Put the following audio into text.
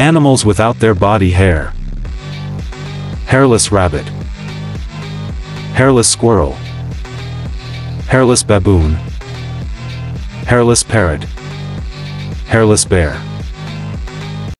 Animals without their body hair. Hairless rabbit. Hairless squirrel. Hairless baboon. Hairless parrot. Hairless bear.